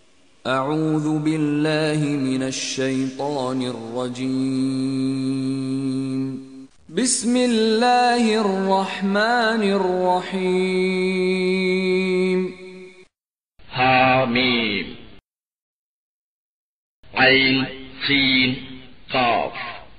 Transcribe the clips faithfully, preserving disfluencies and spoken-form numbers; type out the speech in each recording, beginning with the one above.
أعوذ بالله من الشيطان الرجيم بسم الله الرحمن الرحيم حاميم عين سين قاف.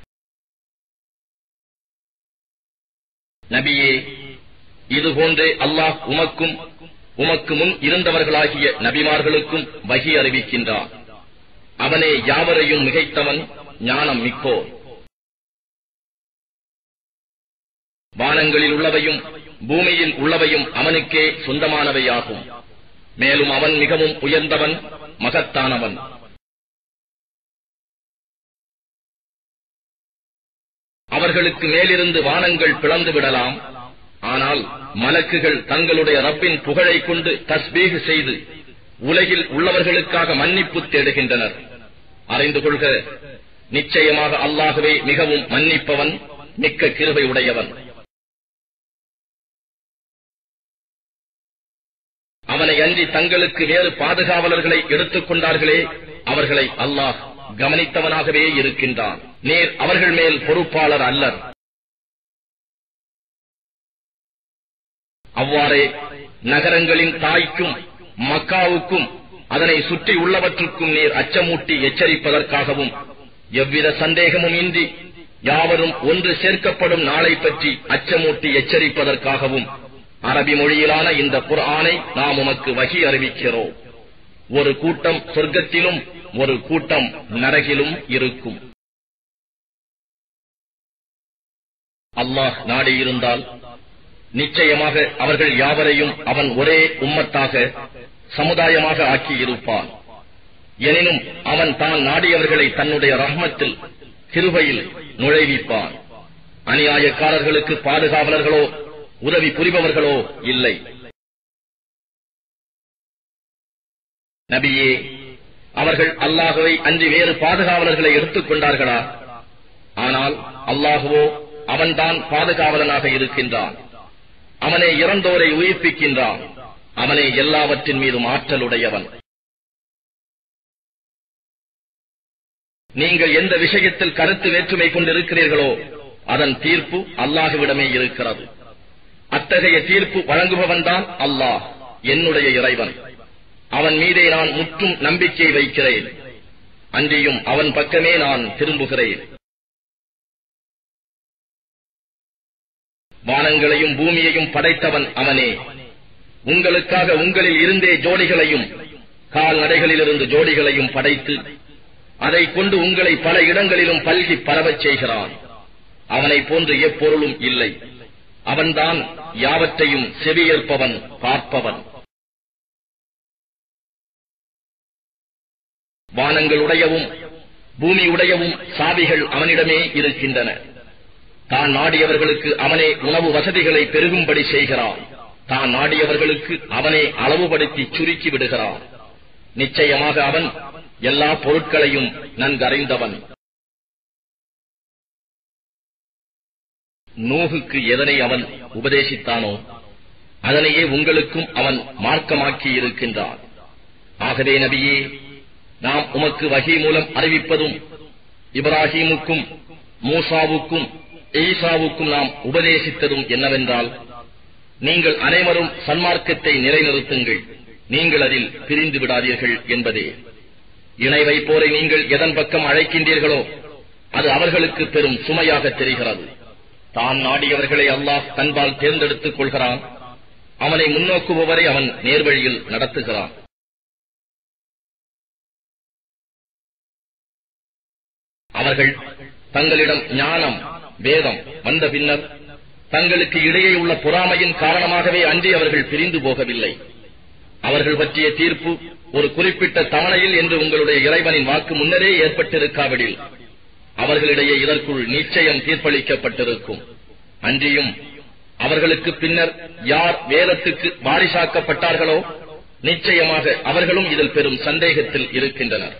நபியே, இதுபோன்றே அல்லாஹ் உமக்கும் உமக்கு முன் இருந்தவர்களாகிய நபிமார்களுக்கும் வஹி அறிவிக்கின்றான். அவனே யாவரையும் மிகைத்தவன், ஞானம் மிக்கோர். வானங்களில் உள்ளவையும் பூமியில் உள்ளவையும் அவனுக்கே சொந்தமானவையாகும். மேலும் அவன் மிகவும் உயர்ந்தவன், மகத்தானவன். அவர்களுக்கு மேலிருந்து வானங்கள் பிளந்து விடலாம். ஆனால் மலக்குகள் தங்களுடைய ரப்பின் புகழை கொண்டு தஸ்பீஹ் செய்து உலகில் உள்ளவர்களுக்காக மன்னிப்பு தேடுகின்றனர். அறிந்து கொள்க, நிச்சயமாக அல்லாஹ்வே மிகவும் மன்னிப்பவன், மிக்க கிருபை உடையவன். அவனை அன்றி தங்களுக்கு வேறு பாதுகாவலர்களை எடுத்துக் கொண்டார்களே, அவர்களை அல்லாஹ் கவனித்தவனாகவே இருக்கின்றான். நீர் அவர்கள் மேல் பொறுப்பாளர் அல்லர். அவ்வாறே நகரங்களின் தாய்க்கும் மக்காவுக்கும் அதனை சுற்றி உள்ளவற்றுக்கும் நீர் அச்சமூட்டி எச்சரிப்பதற்காகவும், எவ்வித சந்தேகமும் இன்றி யாவரும் ஒன்று சேர்க்கப்படும் நாளை பற்றி அச்சமூட்டி எச்சரிப்பதற்காகவும் அரபி மொழியிலான இந்த குர்ஆனை நாம் உமக்கு வஹி அறிவிக்கிறோம். ஒரு கூட்டம் சொர்க்கத்திலும் ஒரு கூட்டம் நரகிலும் இருக்கும். அல்லாஹ் நாடியிருந்தால் நிச்சயமாக அவர்கள் யாவரையும் அவன் ஒரே உம்மத்தாக, சமுதாயமாக ஆக்கியிருப்பான். எனினும் அவன் தான் நாடியவர்களை தன்னுடைய ரஹ்மத்தில், கிருபையில் நுழைவிப்பான். அநியாயக்காரர்களுக்கு பாதுகாவலர்களோ உதவி புரிபவர்களோ இல்லை. நபியே, அவர்கள் அல்லாஹுவை அன்றி வேறு பாதுகாவலர்களை எடுத்துக் கொண்டார்களா? ஆனால் அல்லாஹுவோ அவன்தான் பாதுகாவலனாக இருக்கின்றான். அவனே இறந்தோரை உயிர்ப்பிக்கின்றான். அவனே எல்லாவற்றின் மீதும் ஆற்றலுடையவன். நீங்கள் எந்த விஷயத்தில் கருத்து வேற்றுமை கொண்டிருக்கிறீர்களோ அதன் தீர்ப்பு அல்லாஹுவிடமே இருக்கிறது. அத்தகைய தீர்ப்பு வழங்குபவன்தான் அல்லாஹ், என்னுடைய இறைவன். அவன் மீதே நான் முற்றும் நம்பிக்கை வைக்கிறேன். அன்றியும் அவன் பக்கமே நான் திரும்புகிறேன். வானங்களையும் பூமியையும் படைத்தவன் அவனே. உங்களுக்காக உங்களில் இருந்தே ஜோடிகளையும் கால்நடைகளிலிருந்து ஜோடிகளையும் படைத்து அதை கொண்டு உங்களை பல இடங்களிலும் பல்கி பரவச் செய்கிறான். அவனை போன்று எப்பொருளும் இல்லை. அவன்தான் யாவற்றையும் செவியேற்பவன், பார்ப்பவன். வானங்களுடையவும் பூமியுடையவும் சாவிகள் அவனிடமே இருக்கின்றன. தான் நாடியவர்களுக்கு அவனே உணவு வசதிகளை பெருகும்படி செய்கிறான். தான் நாடியவர்களுக்கு அவனே அளவுபடுத்தி சுருக்கி விடுகிறான். நிச்சயமாக அவன் எல்லா பொருட்களையும் நன்கறிந்தவன். நூகுக்கு எதனை அவன் உபதேசித்தானோ அதனையே உங்களுக்கும் அவன் மார்க்கமாக்கி இருக்கின்றான். ஆகவே நபியே, நாம் உமக்கு வஹி மூலம் அறிவிப்பதும் இப்ராஹீமுக்கும் மூசாவுக்கும் ஈசாவுக்கும் நாம் உபதேசித்ததும் என்னவென்றால், நீங்கள் அனைவரும் சன்மார்க்கத்தை நிலைநிறுத்துங்கள், நீங்கள் அதில் பிரிந்து விடாதீர்கள் என்பதே. இணை வைப்போரை நீங்கள் எதன் பக்கம் அழைக்கின்றீர்களோ அது அவர்களுக்கு பெரும் சுமையாக தெரிகிறது. தான் நாடியவர்களை அல்லாஹ் தன்பால் தேர்ந்தெடுத்துக் கொள்கிறான். அவனை முன்னோக்குபவரை அவன் நேர்வழியில் நடத்துகிறான். அவர்கள் தங்களிடம் ஞானம், வேதம் வந்த பின்னர் தங்களுக்கு இடையே உள்ள பொறாமையின் காரணமாகவே அன்றி அவர்கள் பிரிந்து போகவில்லை. அவர்கள் பற்றிய தீர்ப்பு ஒரு குறிப்பிட்ட தவணையில் என்று உங்களுடைய இறைவனின் வாக்கு முன்னரே ஏற்பட்டிருக்காவிடில் அவர்களிடையே இதற்குள் நிச்சயம் தீர்ப்பளிக்கப்பட்டிருக்கும். அன்றியும் அவர்களுக்கு பின்னர் யார் வேதத்துக்கு வாரிசாக்கப்பட்டார்களோ நிச்சயமாக அவர்களும் இதில் பெரும் சந்தேகத்தில் இருக்கின்றனர்.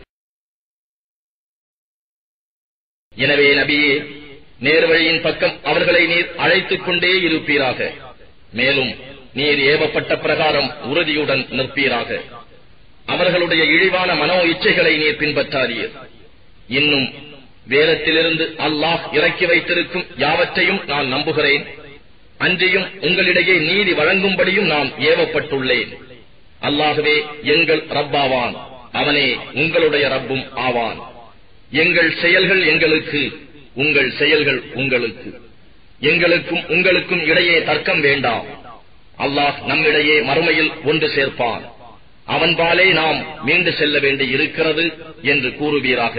எனவே நபியே, நேர்வழியின் பக்கம் அவர்களை நீர் அழைத்துக் கொண்டே இருப்பீராக. மேலும் நீர் ஏவப்பட்ட பிரகாரம் உறுதியுடன் நிற்பீராக. அவர்களுடைய இழிவான மனோ இச்சைகளை நீர் பின்பற்றாதீர். இன்னும் வேதத்திலிருந்து அல்லாஹ் இறக்கி வைத்திருக்கும் யாவற்றையும் நான் நம்புகிறேன். அன்றியும் உங்களிடையே நீதி வழங்கும்படியும் நான் ஏவப்பட்டுள்ளேன். அல்லாஹ்வே எங்கள் ரப்பாவான், அவனே உங்களுடைய ரப்பும் ஆவான். எங்கள் செயல்கள் எங்களுக்கு, உங்கள் செயல்கள் உங்களுக்கு. எங்களுக்கும் உங்களுக்கும் இடையே தர்க்கம் வேண்டாம். அல்லாஹ் நம்மிடையே மறுமையில் ஒன்று சேர்ப்பான். அவன்பாலே நாம் மீண்டு செல்ல வேண்டி இருக்கிறது என்று கூறுவீராக.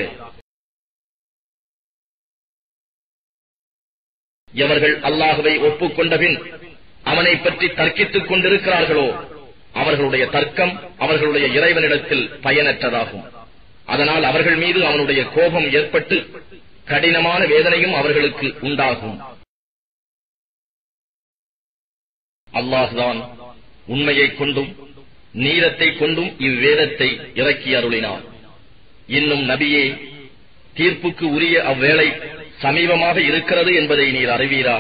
எவர்கள் அல்லாஹ்வை ஒப்புக்கொண்டபின் அவனை பற்றி தர்க்கித்துக் கொண்டிருக்கிறார்களோ அவர்களுடைய தர்க்கம் அவர்களுடைய இறைவனிடத்தில் பயனற்றதாகும். அதனால் அவர்கள் மீது அவனுடைய கோபம் ஏற்பட்டு கடினமான வேதனையும் அவர்களுக்கு உண்டாகும். அல்லாஹ்தான் உண்மையை கொண்டும் நீரத்தை கொண்டும் இவ்வேதத்தை இறக்கி அருளினான். இன்னும் நபியே, தீர்ப்புக்கு உரிய அவ்வேளை சமீபமாக இருக்கிறது என்பதை நீர் அறிவீரா?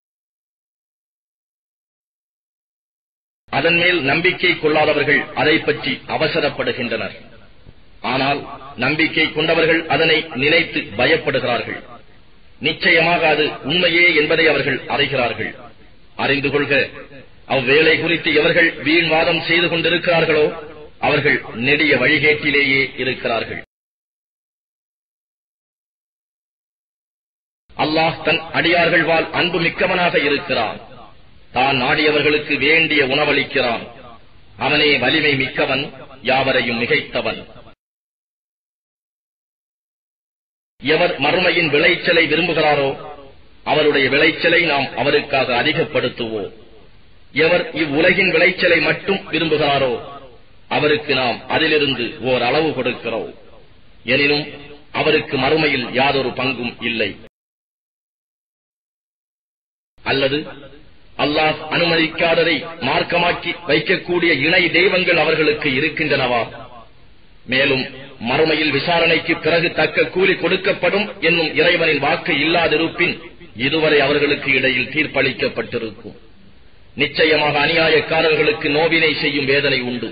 அதன் மேல் நம்பிக்கை கொள்ளாதவர்கள் அதை பற்றி அவசரப்படுகின்றனர். ஆனால் நம்பிக்கை கொண்டவர்கள் அதனை நினைத்து பயப்படுகிறார்கள். நிச்சயமாக அது உண்மையே என்பதை அவர்கள் அறிகிறார்கள். அறிந்து கொள்க, அவ்வேளை குறித்து எவர்கள் வீண்வாதம் செய்து கொண்டிருக்கிறார்களோ அவர்கள் நெடிய வழிகேட்டிலேயே இருக்கிறார்கள். அல்லாஹ் தன் அடியார்கள் வாழ் அன்பு மிக்கவனாக இருக்கிறான். தான் நாடியவர்களுக்கு வேண்டிய உணவளிக்கிறான். அவனே வலிமை மிக்கவன், யாவரையும் மிகைத்தவன். எவர் மறுமையின் விளைச்சலை விரும்புகிறாரோ அவருடைய விளைச்சலை நாம் அவருக்காக அதிகப்படுத்துவோம். எவர் இவ்வுலகின் விளைச்சலை மட்டும் விரும்புகிறாரோ அவருக்கு நாம் அதிலிருந்து ஓர் அளவு கொடுக்கிறோம். எனினும் அவருக்கு மறுமையில் யாதொரு பங்கும் இல்லை. அல்லது அல்லாஹ் அனுமதிக்காததை மார்க்கமாக்கி வைக்கக்கூடிய இணை தெய்வங்கள் அவர்களுக்கு இருக்கின்றனவா? மேலும் மறுமையில் விசாரணைக்கு பிறகு தக்க கூலி கொடுக்கப்படும் என்னும் இறைவனின் வாக்கு இல்லாதிருப்பின் இதுவரை அவர்களுக்கு இடையில் தீர்ப்பளிக்கப்பட்டிருக்கும். நிச்சயமாக அநியாயக்காரர்களுக்கு நோவினை செய்யும் வேதனை உண்டு.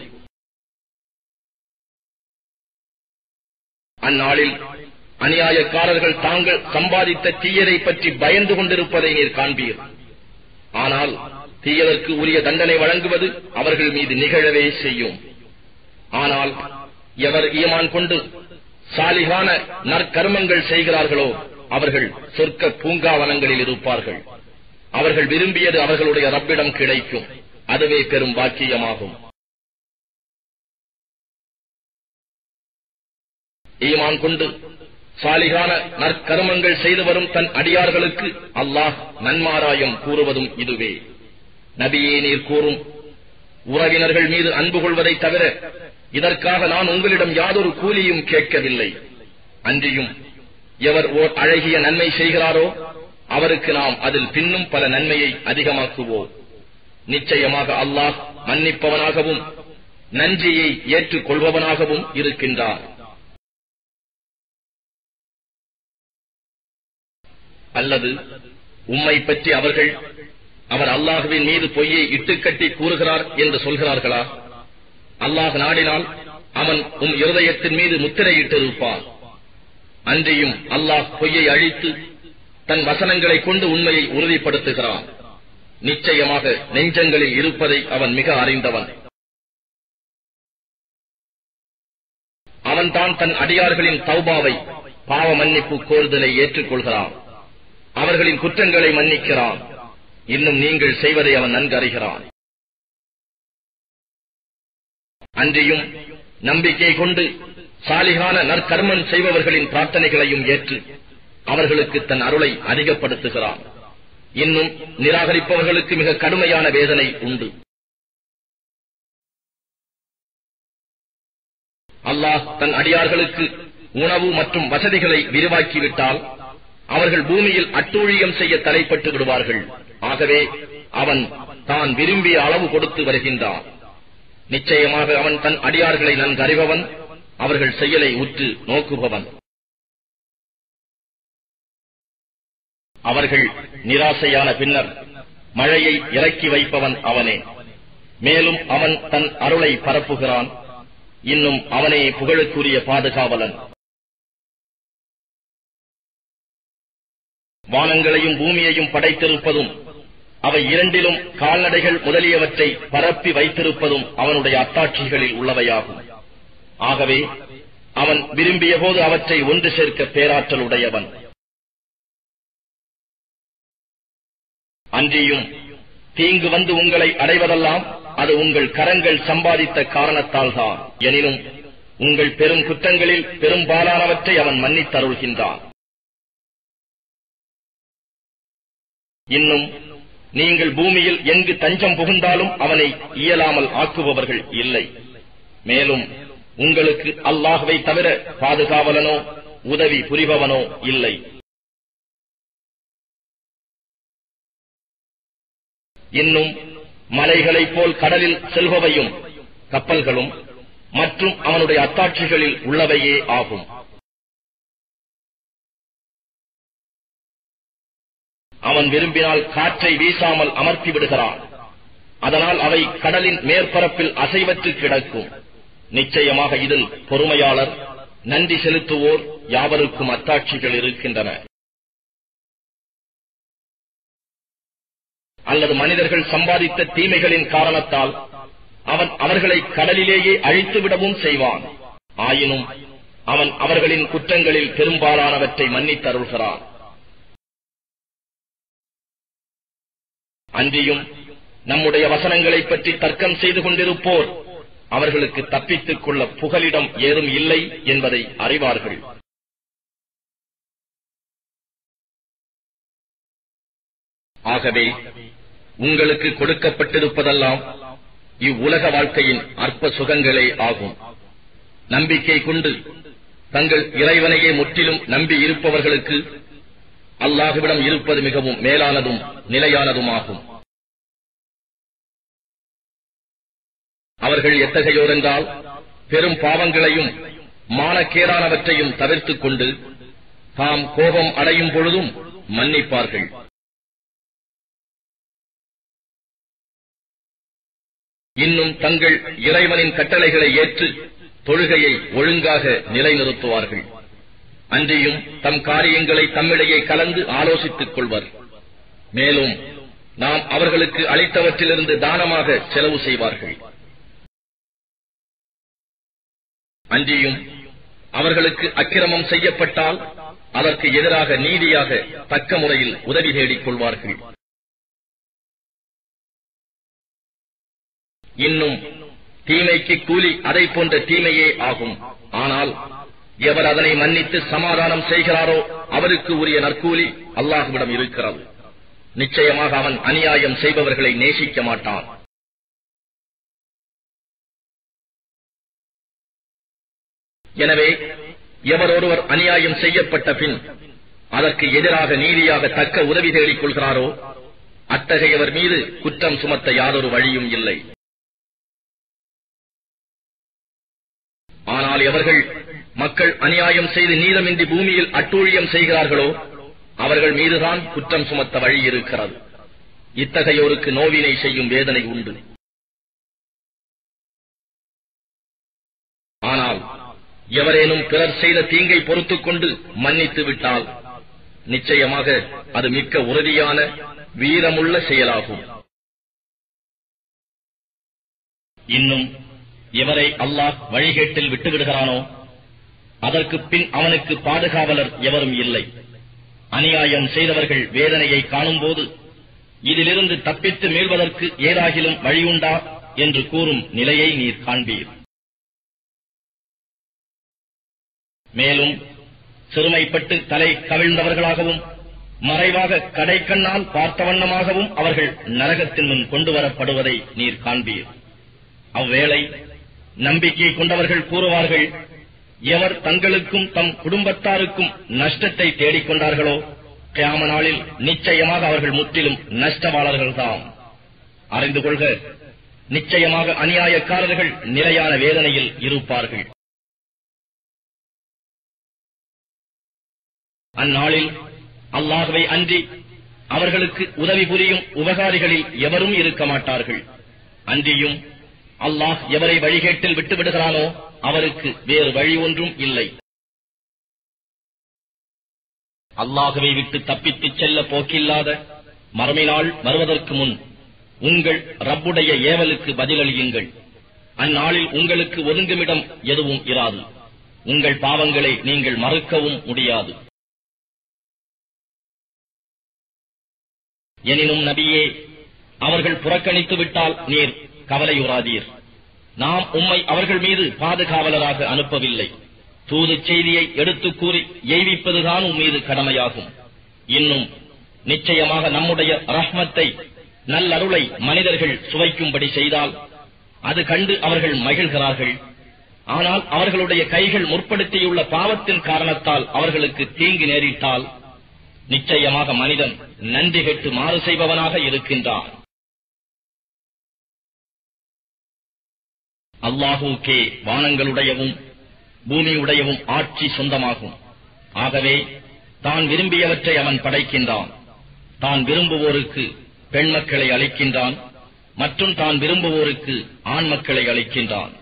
அந்நாளில் அநியாயக்காரர்கள் தாங்கள் சம்பாதித்த தீயதை பற்றி பயந்து கொண்டிருப்பதை நீர் காண்பீர். ஆனால் தீயதற்கு உரிய தண்டனை வழங்குவது அவர்கள் மீது நிகழவே செய்யும். ஆனால் எவர் ஈமான் கொண்டு சாலிகான நற்கர்மங்கள் செய்கிறார்களோ அவர்கள் சொர்க்க பூங்காவனங்களில் இருப்பார்கள். அவர்கள் விரும்பியது அவர்களுடைய ரப்பிடம் கிடைக்கும். அதுவே பெரும் பாக்கியமாகும். ஈமான் கொண்டு சாலிகான நற்கர்மங்கள் செய்து வரும் தன் அடியார்களுக்கு அல்லாஹ் நன்மாராயம் கூறுவதும் இதுவே. நபியே, நீர் கூறும், உறவினர்கள் மீது அன்பு கொள்வதை தவிர இதற்காக நான் உங்களிடம் யாதொரு கூலியும் கேட்கவில்லை. அன்றியும் எவர் ஓர் அழகிய நன்மை செய்கிறாரோ அவருக்கு நாம் அதில் பின்னும் பல நன்மையை அதிகமாக்குவோம். நிச்சயமாக அல்லாஹ் மன்னிப்பவனாகவும் நன்றியை ஏற்றுக் கொள்பவனாகவும் இருக்கின்றார். அல்லது உம்மை பற்றி அவர்கள் அவர் அல்லாஹ்வின் மீது பொய்யை இட்டுக்கட்டி கூறுகிறார் என்று சொல்கிறார்களா? அல்லாஹ் நாடினால் அவன் உம் இருதயத்தின் மீது முத்திரையிட்டிருப்பான். அன்றியும் அல்லாஹ் பொய்யை அழித்து தன் வசனங்களை கொண்டு உண்மையை உறுதிப்படுத்துகிறான். நிச்சயமாக நெஞ்சங்களில் இருப்பதை அவன் மிக அறிந்தவன். அவன்தான் தன் அடியார்களின் தௌபாவை, பாவ மன்னிப்பு கோருதலை ஏற்றுக்கொள்கிறான். அவர்களின் குற்றங்களை மன்னிக்கிறான். இன்னும் நீங்கள் செய்வதை அவன் நன்கு அறிகிறான். அன்றியும் நம்பிக்கை கொண்டு சாலிகான நற்கர்மம் செய்பவர்களின் பிரார்த்தனைகளையும் ஏற்று அவர்களுக்கு தன் அருளை அதிகப்படுத்துகிறான். இன்னும் நிராகரிப்பவர்களுக்கு மிக கடுமையான வேதனை உண்டு. அல்லாஹ் தன் அடியார்களுக்கு உணவு மற்றும் வசதிகளை விரிவாக்கிவிட்டால் அவர்கள் பூமியில் அட்டூழியம் செய்ய தலைப்பட்டு விடுவார்கள். ஆகவே அவன் தான் விரும்பிய அளவு கொடுத்து வருகின்றான். நிச்சயமாக அவன் தன் அடியார்களை நன்கு அறிபவன், அவர்கள் செயலை உற்று நோக்குபவன். அவர்கள் நிராசையான பின்னர் மழையை இறக்கி வைப்பவன் அவனே. மேலும் அவன் தன் அருளை பரப்புகிறான். இன்னும் அவனே புகழுக்குரிய பாதுகாவலன். வானங்களையும் பூமியையும் படைத்திருப்பதும் அவை இரண்டிலும் கால்நடைகள் முதலியவற்றை பரப்பி வைத்திருப்பதும் அவனுடைய அத்தாட்சிகளில் உள்ளவையாகும். ஆகவே அவன் விரும்பிய போது அவற்றை ஒன்று சேர்க்க பேராற்றல் உடையவன். அன்றியும் தீங்கு வந்து உங்களை அடைவதெல்லாம் அது உங்கள் கரங்கள் சம்பாதித்த காரணத்தால் தான். எனினும் உங்கள் பெரும் குற்றங்களில் பெரும்பாலானவற்றை அவன் மன்னித்தருள்கின்றான். இன்னும் நீங்கள் பூமியில் எங்கு தஞ்சம் புகுந்தாலும் அவனை இயலாமல் ஆக்குபவர்கள் இல்லை. மேலும் உங்களுக்கு அல்லாஹ்வை தவிர பாதுகாவலனோ உதவி புரிபவனோ இல்லை. இன்னும் மலைகளைப் போல் கடலில் செல்பவையும் கப்பல்களும் மற்றும் அவனுடைய அத்தாட்சிகளில் உள்ளவையே ஆகும். அவன் விரும்பினால் காற்றை வீசாமல் அமர்த்தி விடுகிறான். அதனால் அவை கடலின் மேற்பரப்பில் அசைவற்று கிடக்கும். நிச்சயமாக இதில் பொறுமையாளர், நன்றி செலுத்துவோர் யாவருக்கும் அத்தாட்சிகள் இருக்கின்றன. அல்லது மனிதர்கள் சம்பாதித்த தீமைகளின் காரணத்தால் அவன் அவர்களை கடலிலேயே அழித்துவிடவும் செய்வான். ஆயினும் அவன் அவர்களின் குற்றங்களில் பெரும்பாலானவற்றை மன்னித்தருள்கிறான். அன்றியும் நம்முடைய வசனங்களைப் பற்றி தர்க்கம் செய்து கொண்டிருப்போர் அவர்களுக்கு தப்பித்துக் கொள்ள புகலிடம் ஏதும் இல்லை என்பதை அறிவார்கள். ஆகவே உங்களுக்கு கொடுக்கப்பட்டிருப்பதெல்லாம் இவ்வுலக வாழ்க்கையின் அற்ப சுகங்களே ஆகும். நம்பிக்கை கொண்டு தங்கள் இறைவனையே முற்றிலும் நம்பி இருப்பவர்களுக்கு அல்லாஹ்விடம் இருப்பது மிகவும் மேலானதும் நிலையானதுமாகும். அவர்கள் எத்தகையோர் என்றால், பெரும் பாவங்களையும் மானக்கேடானவற்றையும் தவிர்த்துக் கொண்டு தாம் கோபம் அடையும் பொழுதும் மன்னிப்பார்கள். இன்னும் தங்கள் இறைவனின் கட்டளைகளை ஏற்று தொழுகையை ஒழுங்காக நிலைநிறுத்துவார்கள். அன்றியும் தம் காரியங்களை தம்மிடையே கலந்து ஆலோசித்துக் கொள்வர். மேலும் நாம் அவர்களுக்கு அளித்தவற்றிலிருந்து தானமாக செலவு செய்வார்கள். அன்றியும் அவர்களுக்கு அக்கிரமம் செய்யப்பட்டால் அதற்கு எதிராக நீதியாக தக்க முறையில் உதவி தேடிக் கொள்வார்கள். இன்னும் தீமைக்கு கூலி அதை போன்ற தீமையே ஆகும். ஆனால் எவர் அதனை மன்னித்து சமாதானம் செய்கிறாரோ அவருக்கு உரிய நற்கூலி அல்லாஹ்விடம் இருக்கிறது. நிச்சயமாக அவன் அநியாயம் செய்பவர்களை நேசிக்க மாட்டான். எனவே எவர் ஒருவர் அநியாயம் செய்யப்பட்ட பின் அதற்கு எதிராக நீதியாக தக்க உதவி தேடிக் கொள்கிறாரோ அத்தகையவர் மீது குற்றம் சுமத்த யாதொரு வழியும் இல்லை. ஆனால் எவர்கள் மக்கள் அநியாயம் செய்து நீதமின்றி பூமியில் அட்டூழியம் செய்கிறார்களோ அவர்கள் மீதுதான் குற்றம் சுமத்த வழி இருக்கிறது. இத்தகையோருக்கு நோவினை செய்யும் வேதனை உண்டு. ஆனால் எவரேனும் பிறர் செய்த தீங்கை பொறுத்துக் கொண்டு மன்னித்து விட்டால் நிச்சயமாக அது மிக்க உறுதியான வீரமுள்ள செயலாகும். இன்னும் எவரை அல்லாஹ் வழிகேட்டில் விட்டுவிடுகிறானோ அதற்கு பின் அவனுக்கு பாதுகாவலர் எவரும் இல்லை. அநியாயம் செய்தவர்கள் வேதனையை காணும் போது இதிலிருந்து தப்பித்து மீள்வதற்கு ஏதாகிலும் வழியுண்டா என்று கூறும் நிலையை நீர் காண்பீர். மேலும் சிறுமைப்பட்டு தலை கவிழ்ந்தவர்களாகவும் மறைவாக கடைக்கண்ணால் பார்த்த வண்ணமாகவும் அவர்கள் நரகத்தின் முன் கொண்டு வரப்படுவதை நீர் காண்பீர். அவ்வேளை நம்பிக்கை கொண்டவர்கள் கூறுவார்கள், எவர் தங்களுக்கும் தம் குடும்பத்தாருக்கும் நஷ்டத்தை தேடிக் கொண்டார்களோ கியாம நாளில் நிச்சயமாக அவர்கள் முற்றிலும் நஷ்டவாளர்கள்தான். அறிந்து கொள்க, நிச்சயமாக அநியாயக்காரர்கள் நிலையான வேதனையில் இருப்பார்கள். அந்நாளில் அல்லாஹ்வை அன்றி அவர்களுக்கு உதவி புரியும் உபகாரிகளில் எவரும் இருக்க மாட்டார்கள். அன்றியும் அல்லாஹ் எவரை வழிகேட்டில் விட்டுவிடுகிறானோ அவருக்கு வேறு வழி ஒன்றும் இல்லை. அல்லாஹ்வை விட்டு தப்பித்துச் செல்ல போக்கில்லாத மறுமை நாள் வருவதற்கு முன் உங்கள் ரப்புடைய ஏவலுக்கு பதிலளியுங்கள். அந்நாளில் உங்களுக்கு ஒதுங்குமிடம் எதுவும் இராது. உங்கள் பாவங்களை நீங்கள் மறுக்கவும் முடியாது. எனினும் நபியே, அவர்கள் புறக்கணித்து விட்டால் நீர் கவலையுறாதீர். நாம் உம்மை அவர்கள் மீது பாதுகாவலராக அனுப்பவில்லை. தூது செய்தியை எடுத்துக் கூறி எய்விப்பதுதான் உம் மீது கடமையாகும். இன்னும் நிச்சயமாக நம்முடைய ரஹ்மத்தை, நல்லருளை மனிதர்கள் சுவைக்கும்படி செய்தால் அது கண்டு அவர்கள் மகிழ்கிறார்கள். ஆனால் அவர்களுடைய கைகள் முற்படுத்தியுள்ள பாவத்தின் காரணத்தால் அவர்களுக்கு தீங்கு நேரிட்டால் நிச்சயமாக மனிதன் நன்றி கெட்டு மாறு செய்பவனாக இருக்கின்றான். அல்லாஹுக்கே வானங்களுடையவும் பூமியுடையவும் ஆட்சி சொந்தமாகும். ஆகவே தான் விரும்பியவற்றை அவன் படைக்கின்றான். தான் விரும்புவோருக்கு பெண் மக்களை அளிக்கின்றான் மற்றும் தான் விரும்புவோருக்கு ஆண் மக்களை அளிக்கின்றான்.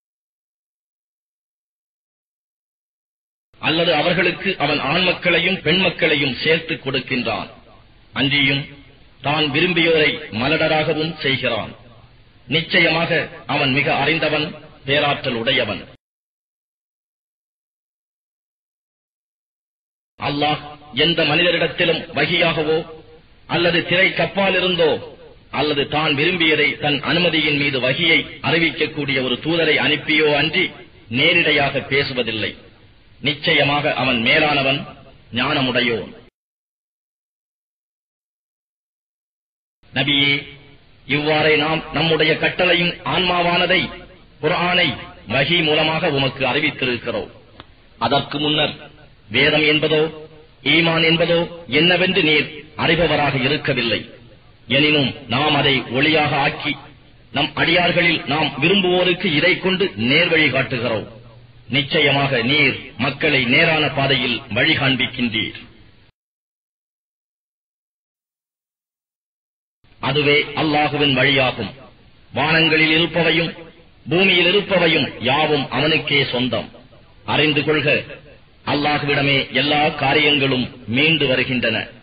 அல்லது அவர்களுக்கு அவன் ஆண் மக்களையும் பெண் மக்களையும் சேர்த்துக் கொடுக்கின்றான். அன்றியும் தான் விரும்பியோரை மலடராகவும் செய்கிறான். நிச்சயமாக அவன் மிக அறிந்தவன், பேராற்றல் உடையவன். அல்லாஹ் எந்த மனிதரிடத்திலும் வகியாகவோ அல்லது திரை கப்பாலிருந்தோ அல்லது தான் விரும்பியதை தன் அனுமதியின் மீது வகியை அறிவிக்கக்கூடிய ஒரு தூதரை அனுப்பியோ அன்றி நேரிடையாக பேசுவதில்லை. நிச்சயமாக அவன் மேலானவன், ஞானமுடையோன். நபியே, இவ்வாறே நாம் நம்முடைய கட்டளையும் ஆன்மாவானதை, குர்ஆனை வஹி மூலமாக உமக்கு அறிவித்திருக்கிறோம். அதற்கு முன்னர் வேதம் என்பதோ ஈமான் என்பதோ என்னவென்று நீர் அறிபவராக இருக்கவில்லை. எனினும் நாம் அதை ஒளியாக ஆக்கி நம் அடியார்களில் நாம் விரும்புவோருக்கு இதை கொண்டு நேர்வழி காட்டுகிறோம். நிச்சயமாக நீர் மக்களை நேரான பாதையில் வழி காண்பிக்கின்றீர். அதுவே அல்லாஹுவின் வழியாகும். வானங்களில் இருப்பவையும் பூமியில் இருப்பவையும் யாவும் அவனுக்கே சொந்தம். அறிந்து கொள்க, அல்லாஹுவிடமே எல்லா காரியங்களும் மீண்டு வருகின்றன.